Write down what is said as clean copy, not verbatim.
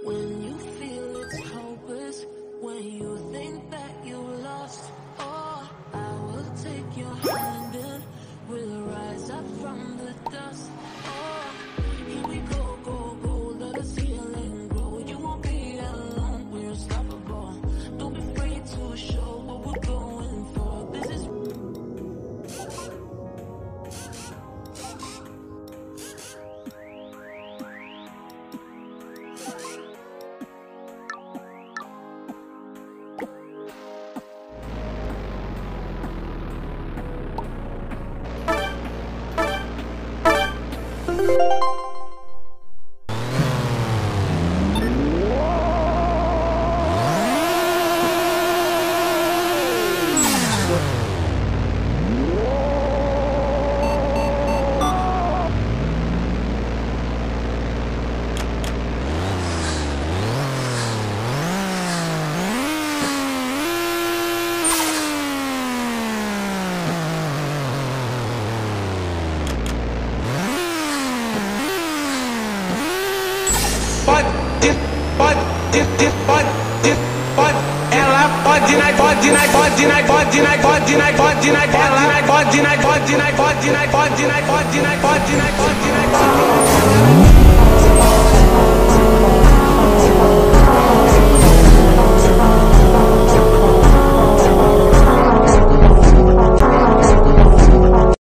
When you feel it's hopeless, when you think that you lost, oh, I will take your hand and we'll rise up from the dust. Oh, here we go, go, go, let the ceiling grow. You won't be alone, we're unstoppable. Don't be afraid to show what we're going for. This is pode.